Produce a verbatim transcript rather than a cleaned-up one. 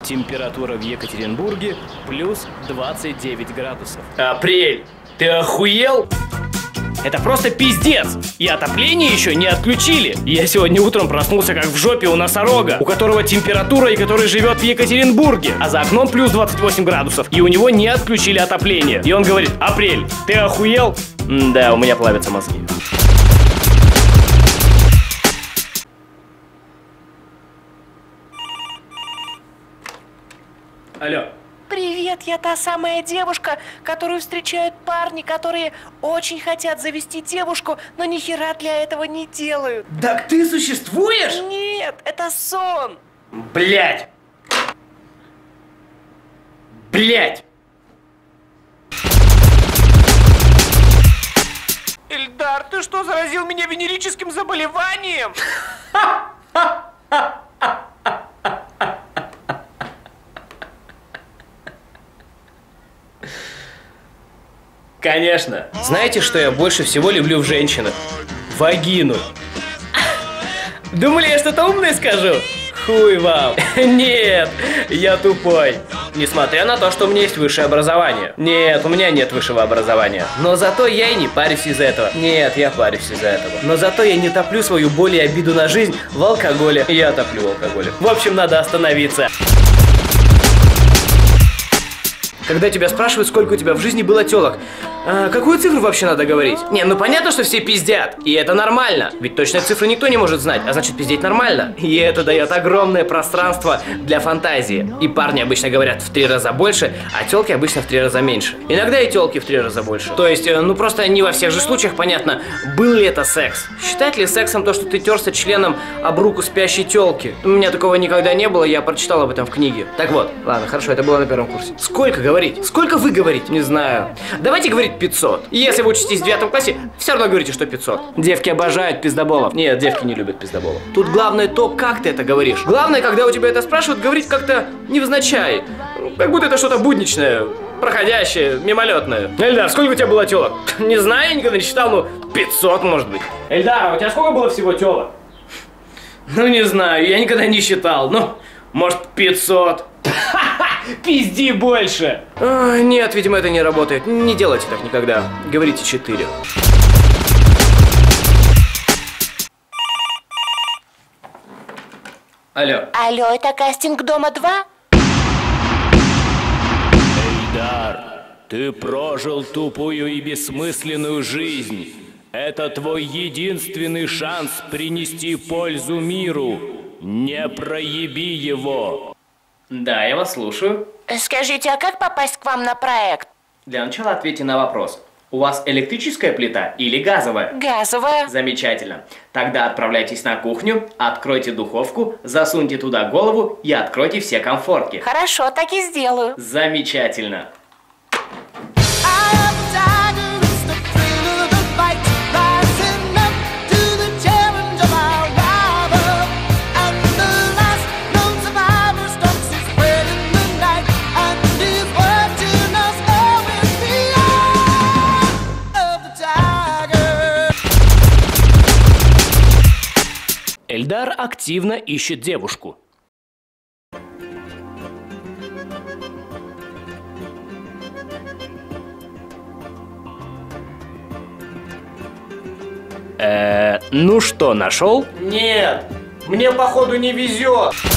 Температура в Екатеринбурге плюс двадцать девять градусов. Апрель, ты охуел? Это просто пиздец! И отопление еще не отключили. Я сегодня утром проснулся как в жопе у носорога, у которого температура и который живет в Екатеринбурге. А за окном плюс двадцать восемь градусов. И у него не отключили отопление. И он говорит: Апрель, ты охуел? М да, у меня плавятся мозги. Алло. Привет, я та самая девушка, которую встречают парни, которые очень хотят завести девушку, но ни хера для этого не делают. Так ты существуешь? Нет, это сон. Блять. Блять. Эльдар, ты что, заразил меня венерическим заболеванием? Конечно. Знаете, что я больше всего люблю в женщинах? Вагину. Думали, я что-то умное скажу? Хуй вам. Нет, я тупой. Несмотря на то, что у меня есть высшее образование. Нет, у меня нет высшего образования. Но зато я и не парюсь из-за этого. Нет, я парюсь из-за этого. Но зато я не топлю свою боль и обиду на жизнь в алкоголе. Я топлю в алкоголе. В общем, надо остановиться. Когда тебя спрашивают, сколько у тебя в жизни было телок, а какую цифру вообще надо говорить? Не, ну понятно, что все пиздят, и это нормально. Ведь точной цифры никто не может знать, а значит пиздеть нормально. И это дает огромное пространство для фантазии. И парни обычно говорят в три раза больше, а телки обычно в три раза меньше. Иногда и телки в три раза больше. То есть, ну просто не во всех же случаях понятно, был ли это секс. Считать ли сексом то, что ты терся членом об руку спящей телки? У меня такого никогда не было, я прочитал об этом в книге. Так вот, ладно, хорошо, это было на первом курсе. Сколько говорить? Сколько вы говорите? Не знаю. Давайте говорить пятьсот. И если вы учитесь в девятом классе, все равно говорите, что пятьсот. Девки обожают пиздоболов. Нет, девки не любят пиздоболов. Тут главное то, как ты это говоришь. Главное, когда у тебя это спрашивают, говорить как-то невзначай. Как будто это что-то будничное, проходящее, мимолетное. Эльдар, сколько у тебя было телок? Не знаю, я никогда не считал, ну, пятьсот может быть. Эльдар, а у тебя сколько было всего телок? Ну, не знаю, я никогда не считал. Ну, может, пятьсот. Пизди больше! А, нет, видимо, это не работает. Не делайте так никогда. Говорите четыре. Алло. Алло, это кастинг Дома два? Эльдар, ты прожил тупую и бессмысленную жизнь. Это твой единственный шанс принести пользу миру. Не проеби его. Да, я вас слушаю. Скажите, а как попасть к вам на проект? Для начала ответьте на вопрос. У вас электрическая плита или газовая? Газовая. Замечательно. Тогда отправляйтесь на кухню, откройте духовку, засуньте туда голову и откройте все комфортки. Хорошо, так и сделаю. Замечательно. Эльдар активно ищет девушку. Э, ну что, нашел? Нет, мне походу не везет.